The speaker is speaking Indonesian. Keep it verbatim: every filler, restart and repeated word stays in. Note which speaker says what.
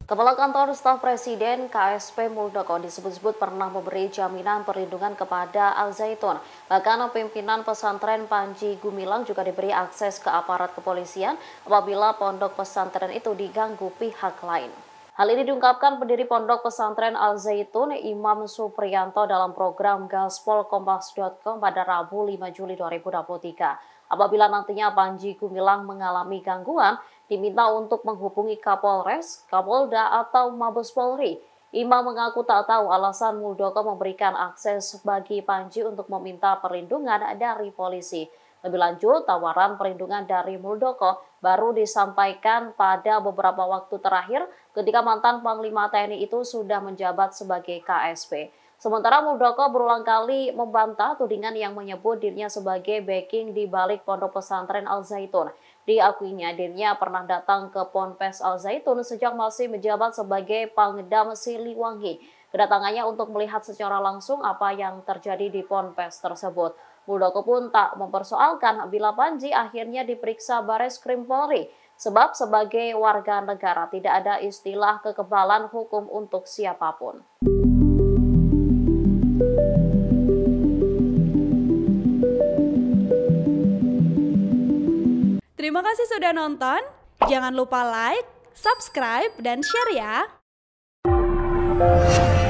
Speaker 1: Kepala Kantor Staf Presiden K S P Muldoko disebut-sebut pernah memberi jaminan perlindungan kepada Al Zaitun. Bahkan pimpinan pesantren Panji Gumilang juga diberi akses ke aparat kepolisian apabila pondok pesantren itu diganggu pihak lain. Hal ini diungkapkan pendiri pondok pesantren Al Zaitun Imam Supriyanto dalam program Gaspol Kompas dot com pada Rabu lima Juli dua ribu dua puluh tiga. Apabila nantinya Panji Gumilang mengalami gangguan, diminta untuk menghubungi Kapolres, Kapolda, atau Mabes Polri. Imam mengaku tak tahu alasan Muldoko memberikan akses bagi Panji untuk meminta perlindungan dari polisi. Lebih lanjut, tawaran perlindungan dari Muldoko baru disampaikan pada beberapa waktu terakhir ketika mantan Panglima T N I itu sudah menjabat sebagai K S P. Sementara Muldoko berulang kali membantah tudingan yang menyebut dirinya sebagai backing di balik pondok pesantren Al Zaitun. Diakuinya dirinya pernah datang ke Ponpes Al Zaitun sejak masih menjabat sebagai Pangdam Siliwangi. Kedatangannya untuk melihat secara langsung apa yang terjadi di Ponpes tersebut. Muldoko pun tak mempersoalkan bila Panji akhirnya diperiksa Bareskrim Polri. Sebab sebagai warga negara tidak ada istilah kekebalan hukum untuk siapapun.
Speaker 2: Terima kasih sudah nonton. Jangan lupa like, subscribe, dan share ya.